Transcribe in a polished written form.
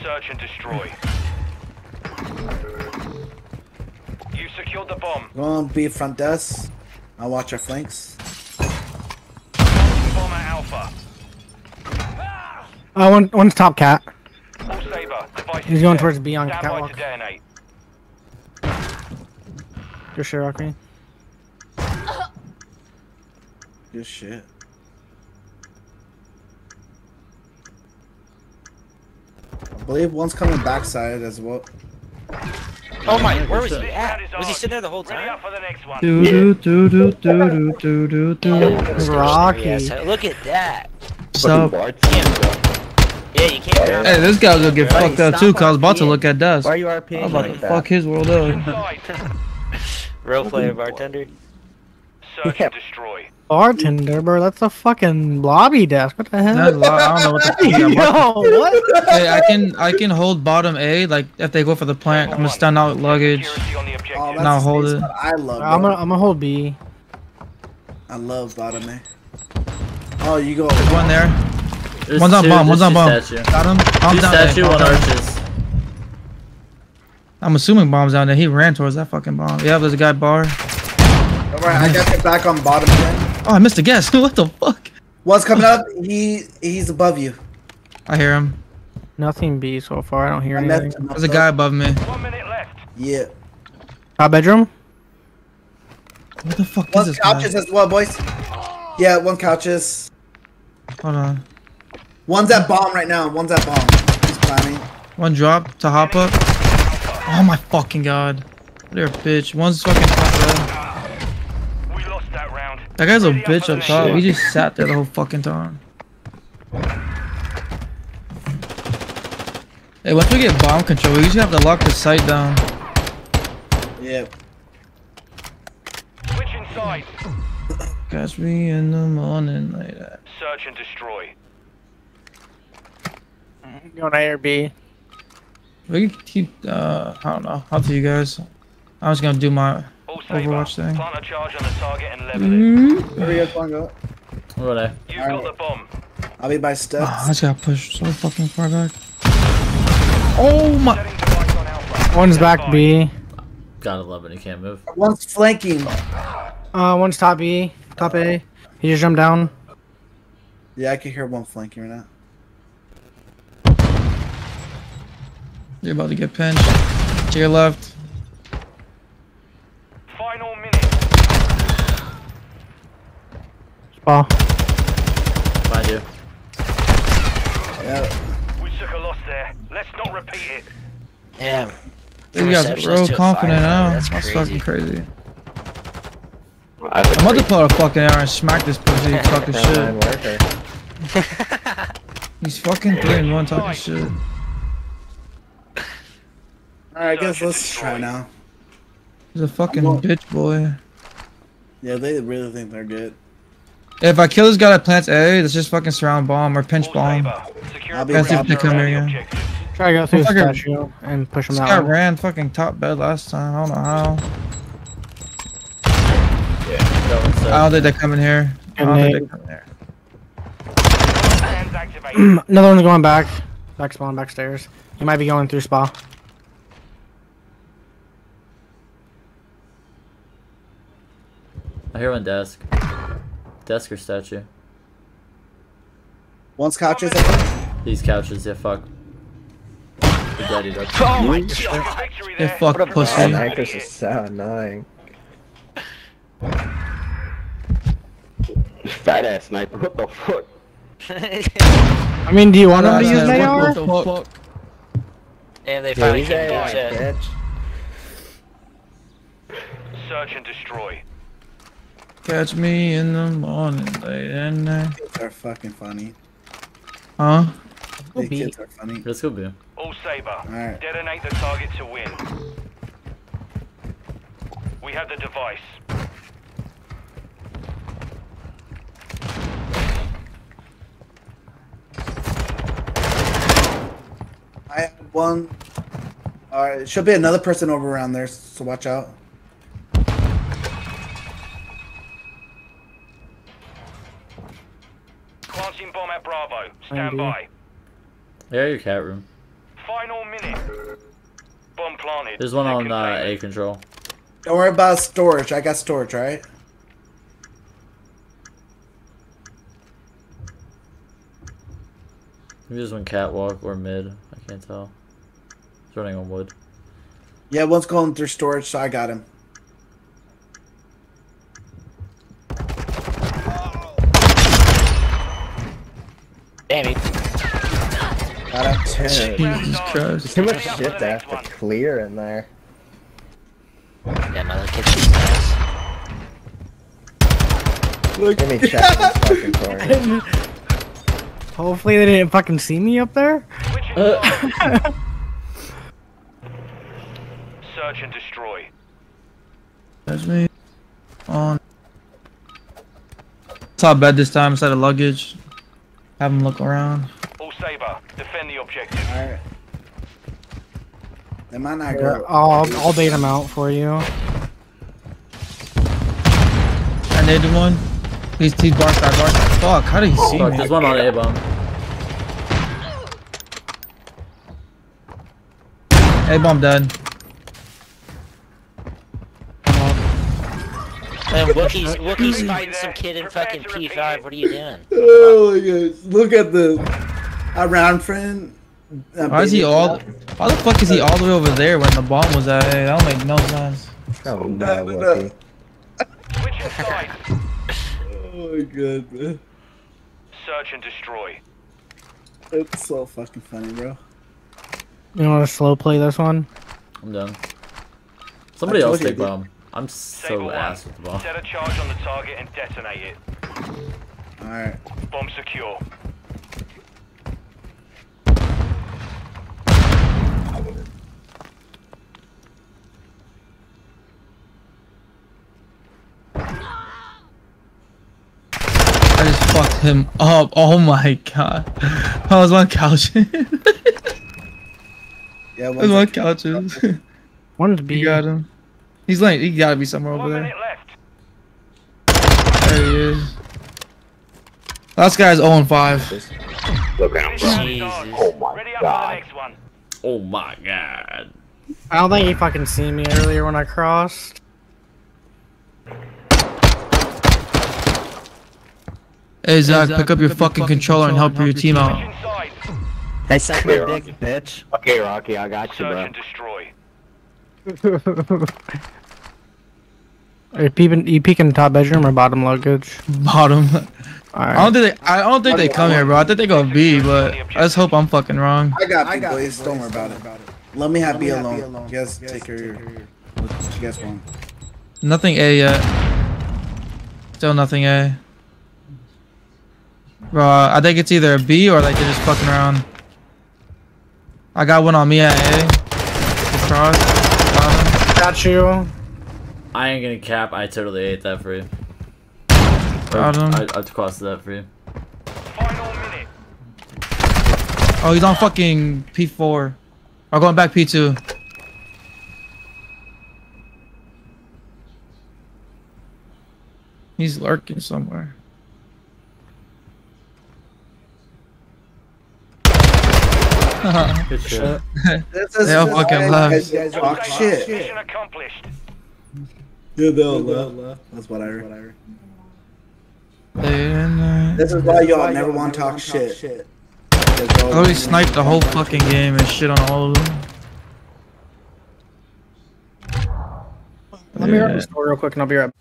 Search and destroy. You secured the bomb. Go on B front desk. I'll watch our flanks. Bomb at Alpha. One's top cat. All Saber. Device He's going towards B on Stand by catwalk. to detonate. Good shit, Rocky. Good shit. I believe one's coming backside as well. Oh my, where was he at? Was he sitting there the whole Ready time? up for the next one. Rocky. Look at that. So, Yeah, you can't. hey, this guy's gonna get fucked up too, cause I was about to look at Dust. Why I are you RPing was about like to that? fuck his world up. Inside. Role player bartender. Search and destroy. Bartender, bro. That's a fucking lobby desk. What the hell? That's a lot. I don't know what the fuck I'm watching. Yo, what? Hey, I can hold bottom A, like if they go for the plant, I'm gonna stand out luggage. Security on the objective. Oh, that's Now the hold space it. spot I love. I'm bro. gonna hold B. I love bottom A. Oh, you go. There's one there. There's One's on two- bomb. One's there's on two bomb. statue. Got him. Bomb's Two down there. statue, Bomb's one down there. arches. I'm assuming bombs down there. He ran towards that fucking bomb. Yeah, there's a guy bar. Don't worry, I got you back on bottom again. Oh, I missed a guess. What the fuck? One's coming up. He's above you. I hear him. Nothing B so far. I don't hear I anything. messed him up, There's a guy above me. 1 minute left. Yeah. Top bedroom. What the fuck is One this guy? couches as well, boys. Yeah, one couches. Hold on. One's at bomb right now. One's at bomb. He's planning. One drop to hop up. Oh my fucking god. They're a bitch. One's fucking top there. We lost that round. That guy's a Ready up bitch for up the top. next He just sat there the whole fucking time. Hey, once we get bomb control, we usually have to lock the site down. Yeah. Switch inside. Catch me in the morning like that. Search and destroy. Going A or B. We can keep, I don't know. Up to you guys. I'm just gonna do my All Saber. Overwatch thing. Plant a charge on the target and level it. Where you guys want to go? What would I? You got the bomb. I'll be by Oh, steps. I just got pushed so fucking far back. Oh my. Setting device on Alpha. One's back B. Gotta love it, he can't move. One's flanking. One's top B. Top A. He just jumped down. Yeah, I can hear one flanking right now. You're about to get pinched. To your left. Final minute. Ball. Find you. Yeah. We took a loss there. Let's not repeat it. Damn. These guys are real confident now. That's fucking crazy. I'm about to pull out a fucking arrow and smack this pussy talking shit. He's fucking 3-1 talking shit. Alright, I guess let's try now. He's a fucking I'm going- bitch boy. Yeah, they really think they're good. If I kill this guy that plants A, let's just fucking surround bomb or pinch All bomb. Saber. Secure I'll be the Let's see if they come perimeter here around the again. objective. Try to go through the Motherfucker. statue and push him This guy out. ran fucking top bed last time. I don't know how. I don't think they come in here. I don't think they come in here. Hands activated. Another one's going back. Back spawn, back stairs. He might be going through spa. I hear one desk. Desk or statue? One's couches, I think. These couches, yeah, fuck. The daddy duck. Oh my god. Victory They there. fuck pussy. Actors is so annoying. Fat ass sniper, what the fuck? I mean, do you want him to use What AR? the fuck? Damn, they Yeah, finally he's came a to chat. bitch. Search and destroy. Catch me in the morning, late at night. Kids are fucking funny. Huh? The B. kids are funny. Let's go B. All Saber. Alright. Detonate the target to win. We have the device. I have one. Alright, it should be another person over around there, so watch out. Planting bomb at Bravo. Stand Indeed. by. Yeah, your cat room. Final minute. Bomb planted. There's one on Containment. A control. Don't worry about storage. I got storage, right? Maybe there's one catwalk or mid. I can't tell. He's running on wood. Yeah, one's going through storage, so I got him. Damn it. Got up to Jesus Christ. too much shit to have to clear in there. Yeah, another kitchen guys. Give me check this fucking corner. Hopefully they didn't fucking see me up there. Switching sides. Search and destroy. That's me. On. Top bed this time instead of luggage. Have him look around. All Saber, defend the objective. Alright. They might not go. I'll bait him out for you. I needed one. He's bar side. Fuck, how did he see Fuck, me? there's one on A bomb. A-bomb dead. Man, Wookiee's fighting some kid in fucking P5. What are you doing? Oh my gosh. Look at this. Our round friend. Why is he all? Why the fuck is he all the way over there when the bomb was at A? That don't make no sense. Oh no, Wookie. Switching sides. Oh my god, man. Search and destroy. It's so fucking funny, bro. You want to slow play this one? I'm done. Somebody I told else you, take dude. bomb. I'm Saber so 1. ass with the bomb. Set a charge on the target and detonate it. Alright. Bomb secure. I just fucked him up. Oh my god. I was on couches. Yeah, I was on couches. One's B. You got him. He's like, he gotta be somewhere over 1 there. minute left. There he is. Last guy's 0-5. Look at him, bro. Jesus. Oh my Ready up god. for the next one. Oh my god. I don't think he fucking seen me earlier when I crossed. Hey Zach, pick up your fucking controller and help your team out. Switching sides. Hey, suck my dick, bitch. Okay, Rocky, I got you, Search bro. and destroy. Are you peeking top bedroom or bottom luggage? Bottom. Alright. I don't think they come here, bro. I think they go B, but I just hope I'm fucking wrong. I got boys. Don't worry about it. Let me have B alone. You guys take care of your. What you guys want? Nothing A yet. Still nothing A. Bro, I think it's either a B or like they're just fucking around. I got one on me at A. Cross. Bottom. Got you. I ain't gonna cap. I totally ate that for you. Got him. I crossed that for you. Final minute. Oh, he's on fucking P4. I'm going back P2. He's lurking somewhere. Good shit. This is They all fucking left. You guys talk shit. Mission accomplished. Yeah, they all left. That's what I heard. They This is why y'all never want to talk shit. I already sniped the whole fucking game and shit on all of them. Let me grab the store real quick and I'll be right back.